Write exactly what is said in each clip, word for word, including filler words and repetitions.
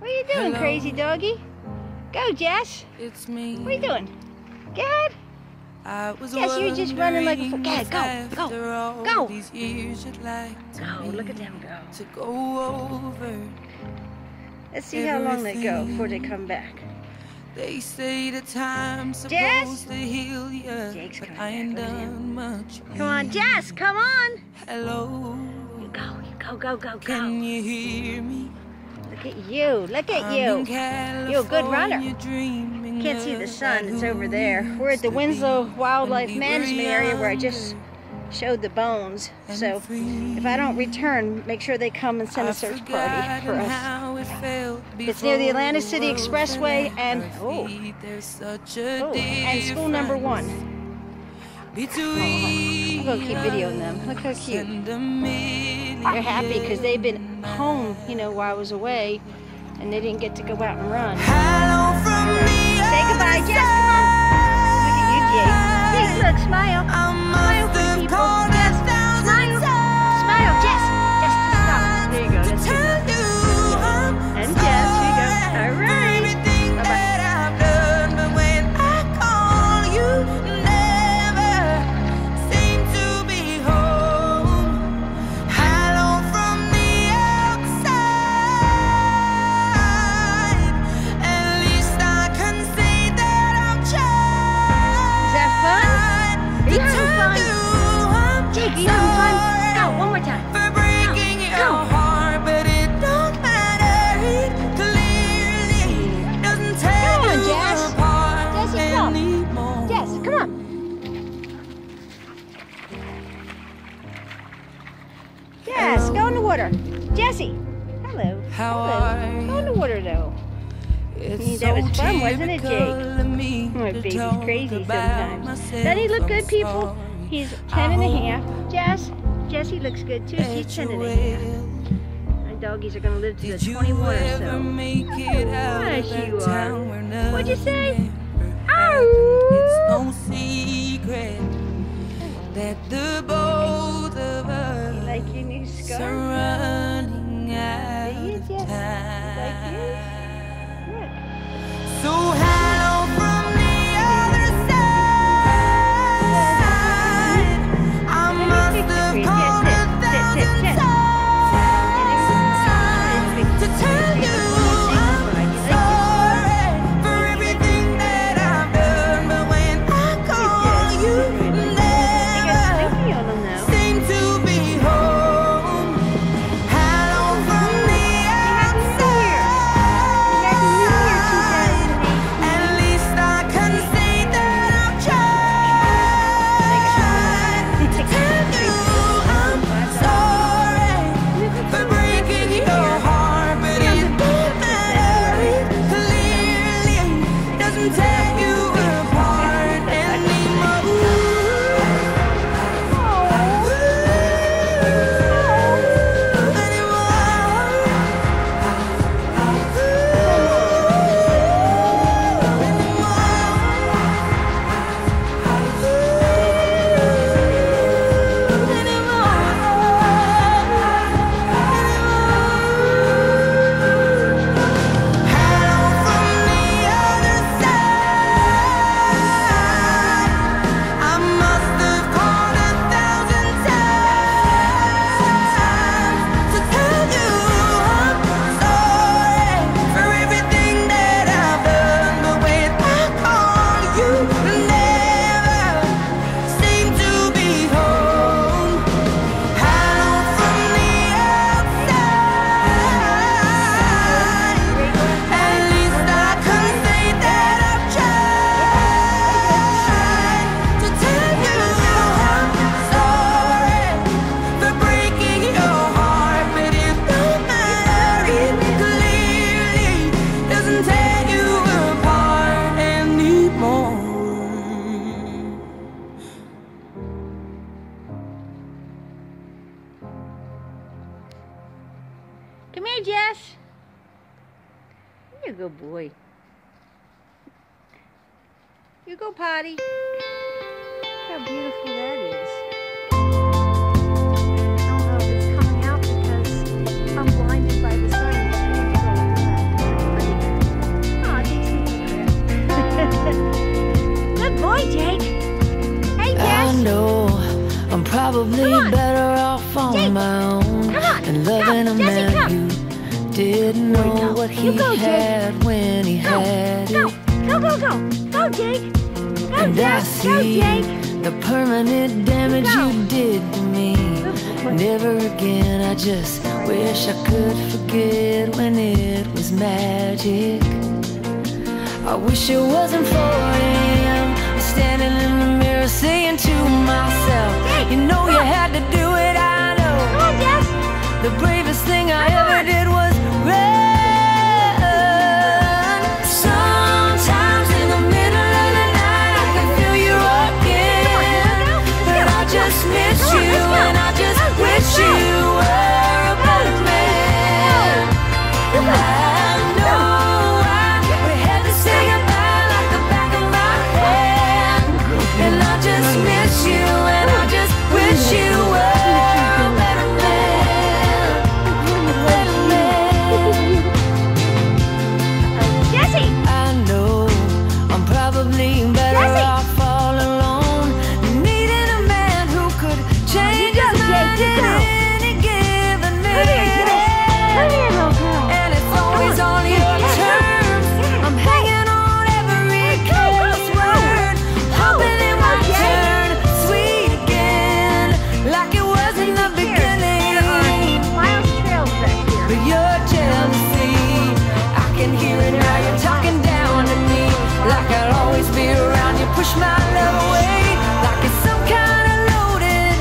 What are you doing, Hello. crazy doggy? Go, Jess. It's me. What are you doing? Go ahead. I was Yes, you're just running like a fool. Go ahead, go, after go, all go. These years you'd like to Go, me look at them go. to go over. Let's see how long they go before they come back. They say the time's Jess? supposed to heal you, Jake's but coming I ain't back, look at done much. Come on, Jess, come on. Hello. You go, you go, go, go, Can go. you hear me? Look at you, look at I'm you. in You're a good runner. California dreaming Can't see the sun, about it's who over there. we We're at the used to Winslow be Wildlife when we were Management area where I just younger showed the bones. and So free. if I don't return, make sure they come and send a I've search party forgotten for us. how it felt It's near the before Atlanta City world Expressway fell at and our oh, feet. There's such a oh, and school number one. between I'm gonna keep videoing them. Look how cute. and a million. They're happy because they've been home, you know, while I was away, and they didn't get to go out and run. Hello from All right. the Say goodbye, other Jess. Come on. Look at you, Jake. Jake, look, smile. I Smile must for the have people. called a Jess, thousand smile. times Smile, Jess. Jess, just stop. There you go. to That's good tell enough. you I'm And Jess, here you go. sorry All for right. everything Bye-bye. that I've done, but when I call you, never seem to be home. Hello from the outside. At least I can say that I've tried. Is that fun? Are you to having tell fun? you I'm Jake, are you having fun? sorry Go, one more time. for breaking Go, your go. heart, but it don't matter. It clearly doesn't tear Come on, you Jess. apart Jessie, come. anymore. Jess, come on. Jess, go in the water. Jessie. Hello. How Hello. are Go in the water, though. It's That was so fun, wasn't it, Jake? typical of me My to baby's talk crazy about sometimes. myself. Doesn't he look I'm good, people? sorry. He's I ten and a hope half. Jess, Jessie looks good too. She's that ten you and a half. will. My doggies are going to live to Did the you twenty-one or ever so. make it out Yes, of that you are. town where What'd you say? nothing ever Ow. happened? It's no secret that the both of us You like your new are scarf? running out There you of go. Like time. Look. So hello from the other side. I must have called a thousand times to tell you I'm sorry for everything that I've done, but when I call you, They got never Slinky on them now. seem to be home. Hello from the outside. At least I can say that I've tried to tell you I'm sorry for breaking your heart, but it don't matter. It clearly doesn't tear you apart Come here, Jess. You're a good boy. You go potty. How beautiful that is. I don't know if it's coming out because I'm blinded by the sun. It's beautiful. probably better off on Jake. my own Come on, and loving come, a Jesse, man come. who didn't know what he You go, Jake. had when he Go, had go, it. go, go, go, go, Jake. Go, And I Jake. Go, see Jake. the permanent damage Go. you did to me. Never again, I just wish I could forget when it was magic. I wish it wasn't four A M standing in the mirror saying to myself, you know you had to do it, I know. Come on, Jess. The bravest thing I ever did was run. Sometimes in the middle of the night I can feel you again. And I just miss you, and I just wish you were a better man. And I know why we had to say goodbye like the back of my hand. And I just miss you, and I just wish you were a better man. A better man. Jesse. I know I'm probably better Jesse. off all alone, needing a man who could change You go, his mind Jake, you go. at any given Come here, Jess. Come here, minute. little girl. And it's always Come on on. your Yeah, terms. yeah. I'm hanging on every Go, go, careless go. word, hoping it Go, might Jake. turn sweet again, like it was in the beginning. Miles Trails back here. But your jealousy, I can hear it now. You're talking down to me, like I'll always be around. You push my love away, like it's some kind of loaded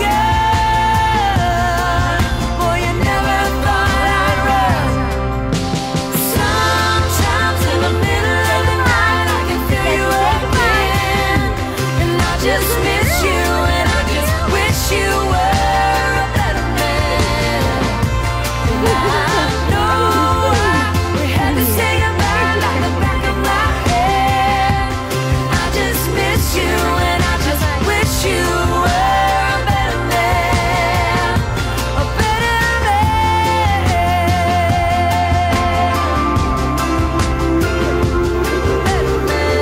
gun. Boy, you never thought I'd run. Sometimes in the middle of the night I can feel you again, and I just miss you, and I just wish you were a better man. And I know why we had to say goodbye like the back of my head. I just miss you, and I just wish you were a better man. A better man. Better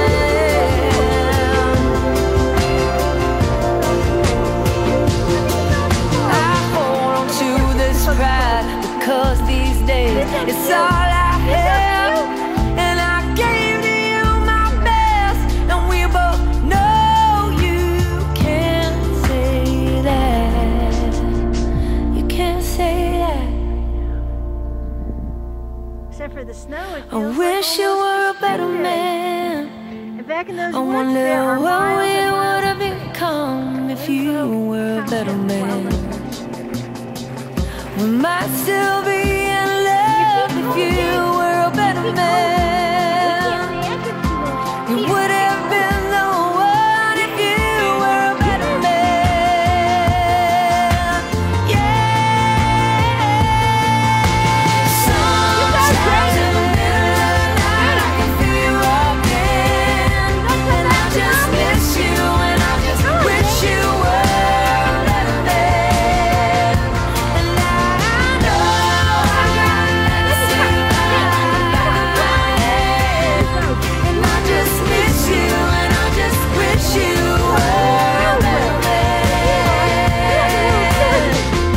man. I hold on to this pride because these days it's all I have, and I gave to you my best, and we both know you can't say that. You can't say that. Except for the snow, it I feels wish like you almost were a a better spring day. man. And back in those I woods, wonder there are what miles we and would miles have become if you were a better man. We might still be in love if you were a better man. You would have been the one if you were a better man. Yeah. Sometimes in the middle of the night I can feel you again, and I just miss you, and I just wish you were a better man. And I know I gotta say goodbye, and I just miss you, and I just wish you were a better man.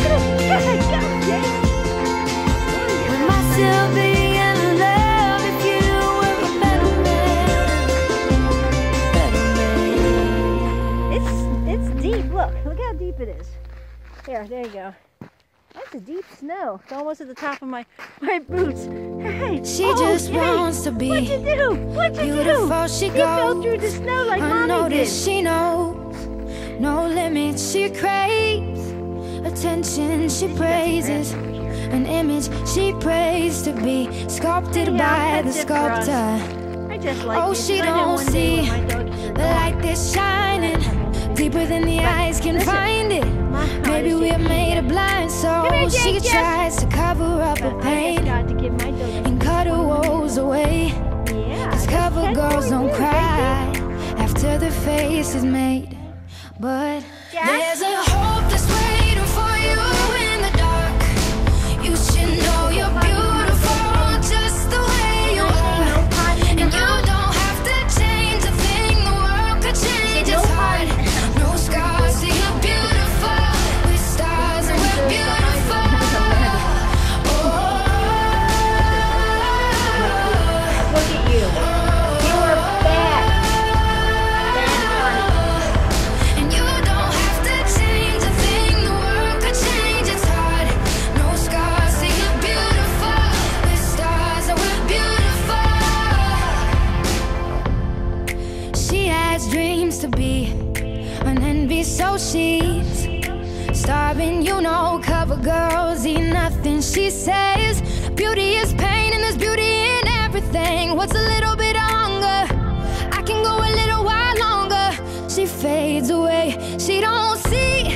We might still be in love if you were a better man. Better man. It's it's deep. Look, look how deep it is. There, there you go. That's a deep snow. It's almost at the top of my my boots. Hey, She oh, just hey, wants to be What'd you do? What'd you beautiful. do? She You fell goes through the snow like mommy did. unnoticed. She knows no limits. She craves attention. She praises an image. She prays to be sculpted Yeah, by the that's it for us. sculptor. I just like Oh, this. she I know don't one day see when my doggies are the gone, light that's shining deeper than the eyes can listen, find it. my heart Maybe is we're shaking. made of blind Come souls. here, She Jake, Jess. tries to cover up her But I pain just got to give my doggies. and cut her woes away. Yeah. Cause that's cover ten girls point don't two, cry baby. after the face is made. But Jack? there's a hope that's waiting for you in the dark. You should know you're beautiful just the way you are. And you don't have to change a thing, the world could change its heart. No scars, so you're beautiful starving, you know, cover girls eat nothing. She says beauty is pain and there's beauty in everything. What's a little bit of hunger? I can go a little while longer. She fades away, she don't see